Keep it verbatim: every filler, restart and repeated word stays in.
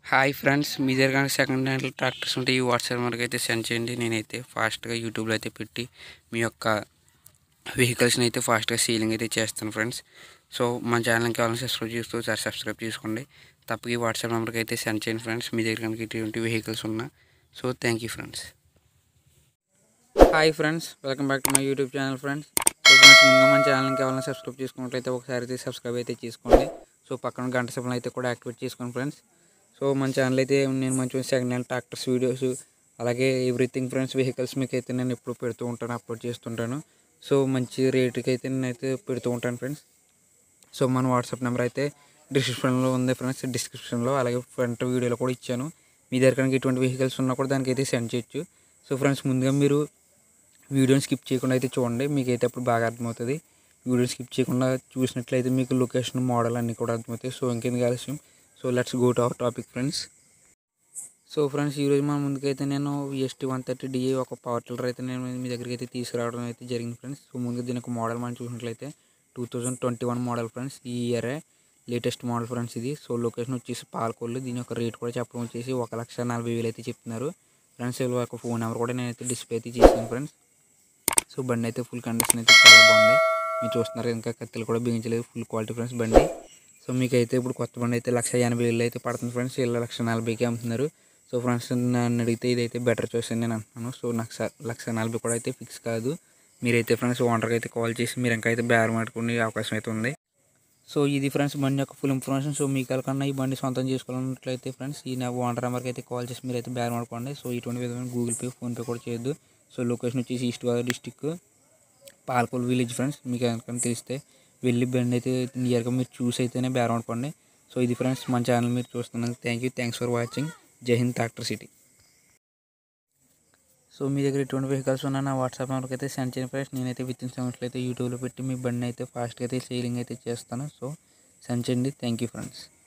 Hi friends, మీ దగ్గర కానీ second hand tractors ఉంటే ఈ వాట్సాప్ నెంబర్కి అయితే సెండ్ చేయండి. నేనైతే ఫాస్ట్గా యూట్యూబ్లో అయితే పెట్టి మీ యొక్క వెహికల్స్ని అయితే ఫాస్ట్గా సీలింగ్ అయితే చేస్తాను ఫ్రెండ్స్. సో మన ఛానల్కి కావాలని సబ్స్క్రైబ్ చేస్తూ ఒకసారి సబ్స్క్రైబ్ చేసుకోండి. తప్పక ఈ వాట్సాప్ నెంబర్కి అయితే సెండ్ చేయండి ఫ్రెండ్స్, మీ దగ్గర కనుక ఇటువంటి వెహికల్స్ ఉన్నా. So thank you friends. Hi friends, welcome back to my YouTube channel friends. So friends, ముందుగా మన ఛానల్కి కావాలని సబ్స్క్రైబ్ చేసుకున్నట్లయితే ఒకసారి అయితే సబ్స్క్రైబ్ అయితే చేసుకోండి. సో పక్కన గంట సింబల్ అయితే కూడా యాక్టివేట్ చేసుకోండి ఫ్రెండ్స్. సో మన ఛానల్ అయితే నేను మంచి సెకండ్ హ్యాండ్ ట్రాక్టర్స్ వీడియోస్, అలాగే ఎవ్రీథింగ్ ఫ్రెండ్స్ వెహికల్స్ మీకు అయితే నేను ఎప్పుడు పెడుతూ ఉంటాను, అప్లోడ్ చేస్తుంటాను. సో మంచి రేటుకి అయితే నేనైతే పెడుతూ ఉంటాను ఫ్రెండ్స్. సో మన వాట్సాప్ నెంబర్ అయితే డిస్క్రిప్షన్లో ఉంది ఫ్రెండ్స్, డిస్క్రిప్షన్లో అలాగే ఫ్రంట్ వీడియోలో కూడా ఇచ్చాను. మీ దగ్గర కనుక ఇటువంటి వెహికల్స్ ఉన్నా కూడా దానికైతే సెండ్ చేయొచ్చు. సో ఫ్రెండ్స్, ముందుగా మీరు వీడియోని స్కిప్ చేయకుండా అయితే చూడండి, మీకైతే అప్పుడు బాగా అర్థమవుతుంది. వీడియోని స్కిప్ చేయకుండా చూసినట్లయితే మీకు లొకేషన్, మోడల్ అన్నీ కూడా అర్థమవుతాయి. సో ఇంకెందుకు ఆలస్యం, so let's go to our topic friends. So friends, ఈరోజు మన ముందుకైతే నేను విఎస్టీ వన్ థర్టీ డిఏ ఒక పవర్ టిల్లర్ అయితే నేను మీ దగ్గరికి అయితే తీసుకురావడం అయితే జరిగింది ఫ్రెండ్స్. సో ముందుగా దీని ఒక మోడల్ మనం చూసినట్లయితే two thousand twenty one model friends. ఈ ఇయరే లేటెస్ట్ మోడల్ ఫ్రెండ్స్ ఇది. సో లొకేషన్ వచ్చేసి పాలకొల్లు. దీని యొక్క రేట్ కూడా చెప్పడం వచ్చేసి ఒక లక్ష నలభై వేలు అయితే చెప్తున్నారు ఫ్రెండ్స్. వీళ్ళ ఒక ఫోన్ నెంబర్ కూడా నేనైతే డిస్ప్లే అయితే చేశాను ఫ్రెండ్స్. సో బండి అయితే ఫుల్ కండిషన్ అయితే చాలా బాగుంది. మీరు చూస్తున్నారు, ఇంకా కత్తిలు కూడా బిగించలేదు, ఫుల్ క్వాలిటీ ఫ్రెండ్స్ బండి. సో మీకైతే ఇప్పుడు కొత్త బండి అయితే లక్ష ఎనభై వేలు అయితే పడుతుంది ఫ్రెండ్స్. వీళ్ళు లక్ష నలభైకి అమ్ముతున్నారు. సో ఫ్రెండ్స్, నన్ను అడిగితే ఇదైతే బెటర్ చాయిస్ అని నేను అంటున్నాను. సో లక్ష లక్ష నలభై కూడా అయితే ఫిక్స్ కాదు. మీరైతే ఫ్రెండ్స్ ఓనర్కి అయితే కాల్ చేసి మీరు ఇంకా అయితే బేరం ఆడుకునే అవకాశం అయితే ఉంది. సో ఇది ఫ్రెండ్స్ బండి యొక్క ఫుల్ ఇన్ఫర్మేషన్. సో మీకు కన్నా ఈ బండి సొంతం చేసుకోవాలన్నట్లయితే ఫ్రెండ్స్ ఈ నా ఓనర్ నెంబర్కి అయితే కాల్ చేసి మీరైతే బేరం ఆడుకోండి. సో ఇటువంటి విధమైన గూగుల్ పే, ఫోన్పే కూడా చేయొద్దు. సో లొకేషన్ వచ్చేసి east Godavari district, Palakollu village friends. మీకు ఎందుకని తెలిస్తే వెళ్ళి బండి అయితే నియర్గా మీరు చూసి అయితేనే బేరం ఆడుకోండి. సో ఇది ఫ్రెండ్స్, మన ఛానల్ మీరు చూస్తున్నాను. Thank you, thanks for watching. Jai Hind tractor city. So మీ దగ్గర ఎటువంటి వెహికల్స్ ఉన్నా నా వాట్సాప్ నెంబర్కి అయితే సెండ్ చేయండి ఫ్రెండ్స్. నేనైతే విత్ ఇన్ సెవెన్స్లో అయితే యూట్యూబ్లో పెట్టి మీ బండి అయితే ఫాస్ట్గా అయితే సేలింగ్ అయితే చేస్తాను. సో సెండ్ చేయండి. Thank you friends.